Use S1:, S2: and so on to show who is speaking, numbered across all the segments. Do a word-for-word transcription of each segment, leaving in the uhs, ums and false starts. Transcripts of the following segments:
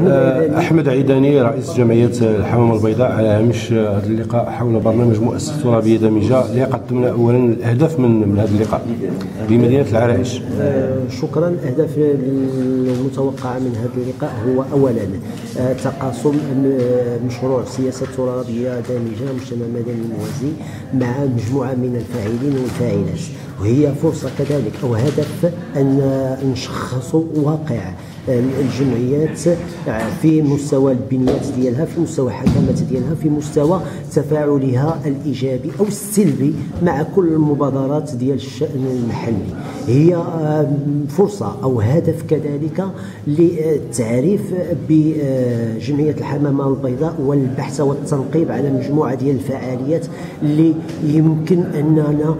S1: أحمد عيداني.
S2: أحمد عيداني رئيس جمعية الحمامة البيضاء على هامش هذا اللقاء حول برنامج مؤسسة ترابية دامجة اللي قدمنا أولا الأهداف من من هذا اللقاء بمدينة العرائش.
S1: شكرا. الأهداف المتوقعة من هذا اللقاء هو أولا تقاسم مشروع سياسة ترابية دامجة مجتمع مدني موازي مع مجموعة من الفاعلين والفاعلات، وهي فرصة كذلك أو هدف أن نشخص واقع الجمعيات في مستوى البنيات ديالها، في مستوى حكمات ديالها، في مستوى تفاعلها الإيجابي أو السلبي مع كل المبادرات ديال الشأن المحلي. هي فرصة أو هدف كذلك للتعريف بجمعية الحمامة البيضاء والبحث والتنقيب على مجموعة ديال الفعاليات اللي يمكن أننا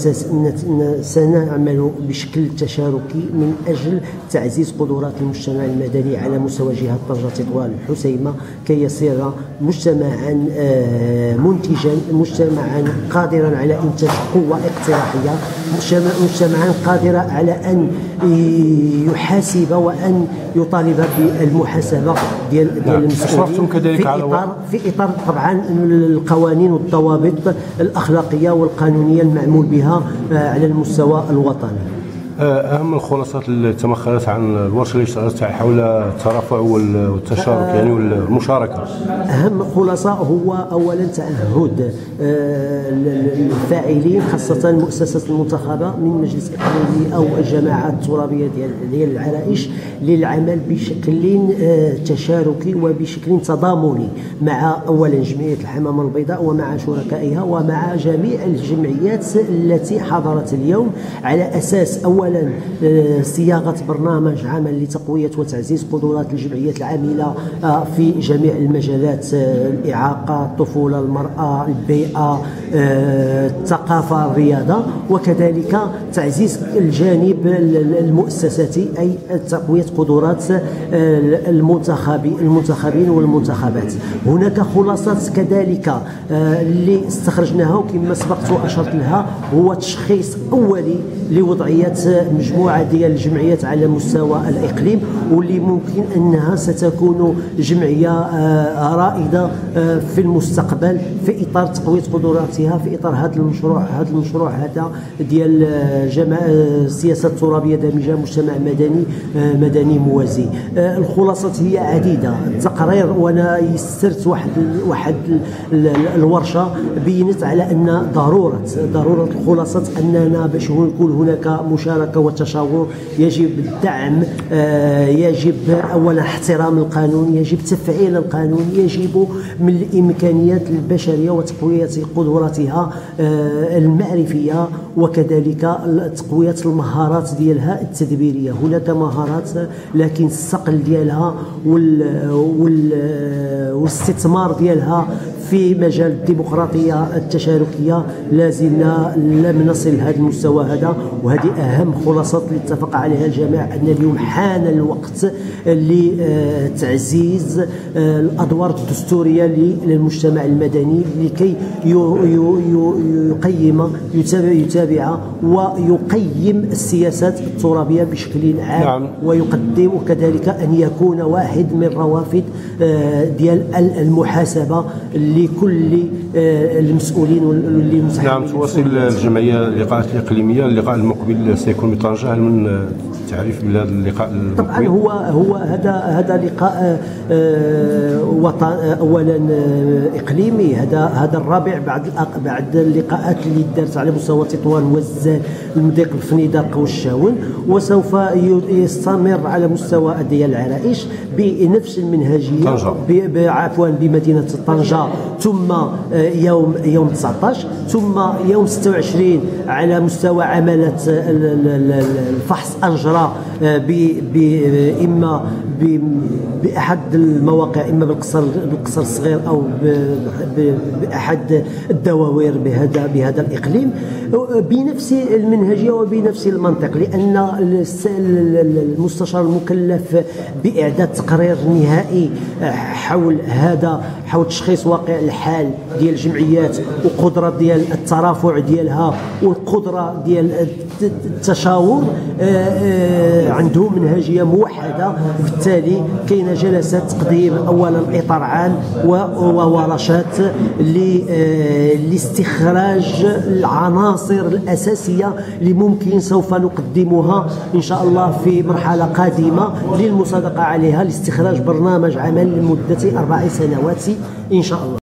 S1: سنعمل بشكل تشاركي من أجل تعزيز قدرات المجتمع المدني على مستوى جهة طنجة تطوان الحسيمة كي يصير مجتمعا منتجا، مجتمعا قادرا على إنتاج قوة اقتراحية، مجتمعا قادرا على أن يحاسب وأن يطالب بالمحاسبة ديال ديال المسؤولين في إطار في إطار طبعا القوانين والضوابط الأخلاقية والقانونية المعمول بها على المستوى الوطني.
S2: أهم الخلاصات اللي تمخلت عن الورشة اللي اشتغلت حول الترافع والتشارك يعني والمشاركة. أهم
S1: خلاصة هو أولا تعهد الفاعلين خاصة المؤسسات المنتخبة من مجلس إقليمي أو الجماعات الترابية ديال العرائش للعمل بشكل تشاركي وبشكل تضامني مع أولا جمعية الحمامة البيضاء ومع شركائها ومع جميع الجمعيات التي حضرت اليوم، على أساس أولا أولا صياغة برنامج عمل لتقوية وتعزيز قدرات الجمعيات العاملة في جميع المجالات: الإعاقة، الطفولة، المرأة، البيئة، الثقافة، الرياضة، وكذلك تعزيز الجانب المؤسساتي أي تقوية قدرات المنتخبين والمنتخبات. هناك خلاصات كذلك اللي استخرجناها وكما سبقت وأشرت لها، هو تشخيص أولي لوضعية مجموعة ديال الجمعيات على مستوى الإقليم، واللي ممكن أنها ستكون جمعية رائدة في المستقبل في إطار تقوية قدراتها في إطار هذا المشروع هذا المشروع هذا ديال السياسة الترابية دامجة مجتمع مدني مدني موازي. الخلاصات هي عديدة. التقرير وأنا يسرت واحد واحد الورشة بينت على أن ضرورة ضرورة الخلاصات أننا باش يكون هناك مشاركة وتشاور يجب الدعم، يجب أولا احترام القانون، يجب تفعيل القانون، يجب من الإمكانيات البشرية وتقوية قدراتها المعرفية، وكذلك تقوية المهارات ديالها التدبيرية. هناك مهارات لكن الصقل ديالها والاستثمار ديالها في مجال الديمقراطية التشاركية لازلنا لم نصل لهذا المستوى هذا، وهذه أهم خلاصات اللي اتفق عليها الجميع، أن اليوم حان الوقت لتعزيز الأدوار الدستورية للمجتمع المدني لكي يقيم يتابع ويقيم السياسات الترابية بشكل عام. نعم. ويقدم كذلك أن يكون واحد من روافد ديال المحاسبة لكل المسؤولين واللي مسؤولين.
S2: نعم. تواصل الجمعية اللقاءات الإقليمية. اللقاء المقبل سيكون بطنجة. هل من تعريف بهذا اللقاء المقبل؟
S1: طبعا هو هو هذا هذا لقاء وطن اولا اقليمي، هذا هذا الرابع بعد بعد اللقاءات اللي دارت على مستوى تطوان والزال المضيق الفنيدق والشاون، وسوف يستمر على مستوى ديال العرائش بنفس المنهجيه عفوا بمدينه طنجة، ثم يوم يوم تسعطاش، ثم يوم ستة وعشرين على مستوى عملة الفحص أنجرة إما بأحد المواقع، إما بالقصر بالقصر الصغير أو بأحد الدواوير بهذا بهذا الإقليم بنفس المنهجية وبنفس المنطق، لأن المستشار المكلف بإعداد تقرير نهائي حول هذا حول تشخيص واقع الحال ديال الجمعيات وقدره ديال الترافع ديالها والقدره ديال التشاور عندهم منهجيه موحده. بالتالي كاينه جلسات تقديم اولا اطار عام وورشات لاستخراج العناصر الاساسيه اللي ممكن سوف نقدمها ان شاء الله في مرحله قادمه للمصادقه عليها لاستخراج برنامج عمل لمده اربع سنوات ان شاء الله.